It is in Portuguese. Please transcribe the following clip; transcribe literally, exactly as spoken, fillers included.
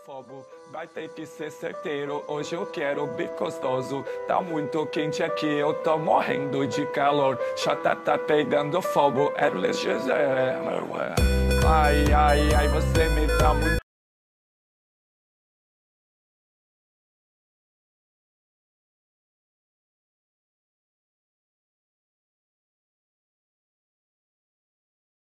fogo, vai ter que ser certeiro. Hoje eu quero bem gostoso. Tá muito quente aqui, eu tô morrendo de calor. Chata tá pegando fogo. Ai, ai, ai, você me dá muito.